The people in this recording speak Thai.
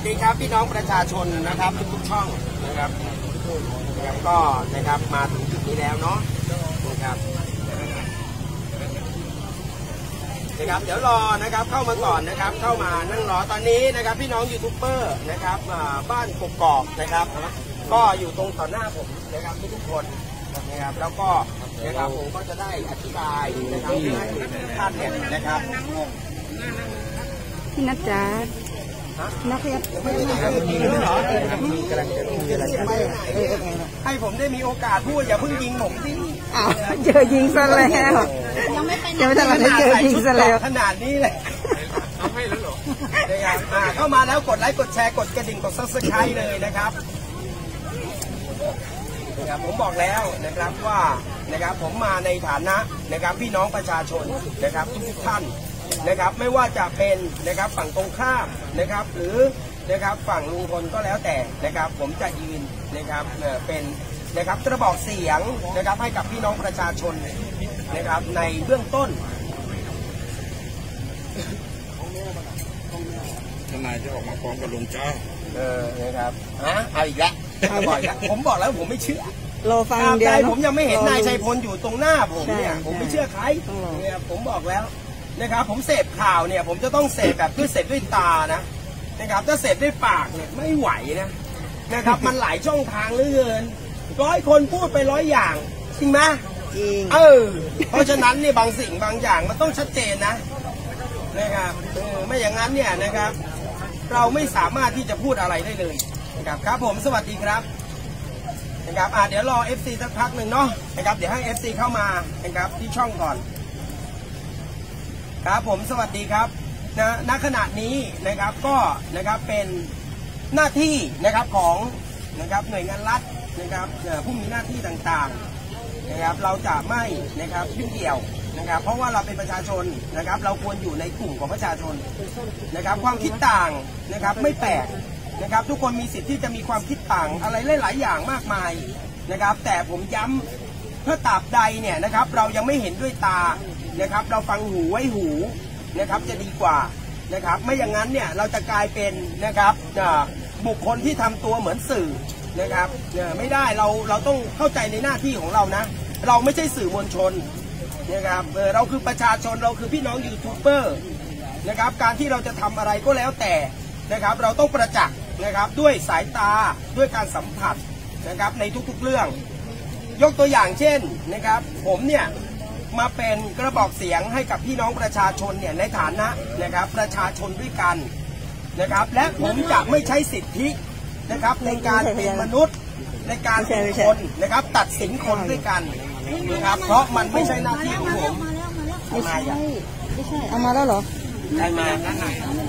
สวัสดีครับพี่น้องประชาชนนะครับทุกช่องนะครับก็นะครับมาถึงจุดนี้แล้วเนาะนะครับเดี๋ยวรอนะครับเข้ามาก่อนนะครับเข้ามานั่งรอตอนนี้นะครับพี่น้องยูทูบเบอร์นะครับบ้านกกอกนะครับก็อยู่ตรงต่อหน้าผมนะครับทุกคนนะครับแล้วก็นะครับผมก็จะได้อธิบายนะครับให้ท่านเนี่ยนะครับพี่นัทจ๋านักเรียนให้ผมได้มีโอกาสพูดอย่าเพิ่งยิงผมสิเจอยิงซะแล้วยังไม่ทันไรเจอยิงซะแล้วขนาดนี้เลยเอาให้แล้วหรอเข้ามาแล้วกดไลค์กดแชร์กดกระดิ่งกดซับสไครต์เลยนะครับผมบอกแล้วนะครับว่านะครับผมมาในฐานะนะครับพี่น้องประชาชนนะครับทุกท่านนะครับไม่ว่าจะเป็นนะครับฝั่งตรงข้ามนะครับหรือนะครับฝั่งลุงพลก็แล้วแต่นะครับผมจะยืนนะครับเป็นนะครับกระบอกเสียงนะครับให้กับพี่น้องประชาชนนะครับในเบื้องต้นทนายจะออกมาฟ้องกับลุงเจ้านะครับเอาอีกแล้วบ่อยแล้วผมบอกแล้วผมไม่เชื่อรอฟังเดียวผมยังไม่เห็นนายชัยพลอยู่ตรงหน้าผมเนี่ยผมไม่เชื่อใครเนี่ยผมบอกแล้วนะครับผมเสพข่าวเนี่ยผมจะต้องเสพแบบด้วยเสพด้วยตานะครับถ้าเสพด้วยปากเนี่ยไม่ไหวนะครับมันหลายช่องทางเหลือเกิน100 คนพูดไป100 อย่างจริงไหมจริงเพราะฉะนั้นเนี่ยบางสิ่งบางอย่างมันต้องชัดเจนนะครับไม่อย่างนั้นเนี่ยนะครับเราไม่สามารถที่จะพูดอะไรได้เลยนะครับครับผมสวัสดีครับนะครับเดี๋ยวรอ FC สักพักหนึ่งเนาะนะครับเดี๋ยวให้ FC เข้ามานะครับที่ช่องก่อนครับผมสวัสดีครับณขณะนี้นะครับก็นะครับเป็นหน้าที่นะครับของนะครับหน่วยงานรัฐนะครับผู้มีหน้าที่ต่างๆนะครับเราจะไม่นะครับยุ่งเกี่ยวนะครับเพราะว่าเราเป็นประชาชนนะครับเราควรอยู่ในกลุ่มของประชาชนนะครับความคิดต่างนะครับไม่แปลกนะครับทุกคนมีสิทธิ์ที่จะมีความคิดต่างอะไรหลายๆอย่างมากมายนะครับแต่ผมย้ำถ้าตราบใดเนี่ยนะครับเรายังไม่เห็นด้วยตานะครับเราฟังหูไว้หูนะครับจะดีกว่านะครับไม่อย่างนั้นเนี่ยเราจะกลายเป็นนะครับบุคคลที่ทำตัวเหมือนสื่อนะครับไม่ได้เราต้องเข้าใจในหน้าที่ของเรานะเราไม่ใช่สื่อมวลชนนะครับเราคือประชาชนเราคือพี่น้องยูทูบเบอร์นะครับการที่เราจะทำอะไรก็แล้วแต่นะครับเราต้องประจักษ์นะครับด้วยสายตาด้วยการสัมผัสนะครับในทุกๆเรื่องยกตัวอย่างเช่นนะครับผมเนี่ยมาเป็นกระบอกเสียงให้กับพี่น้องประชาชนเนี่ยในฐานะนะครับประชาชนด้วยกันนะครับและผมจะไม่ใช้สิทธินะครับในการเป็นมนุษย์ในการเป็นคนนะครับตัดสินคนด้วยกันนะครับเพราะมันไม่ใช่หน้าที่ของผมไม่ใช่เอามาแล้วเหรอใครมา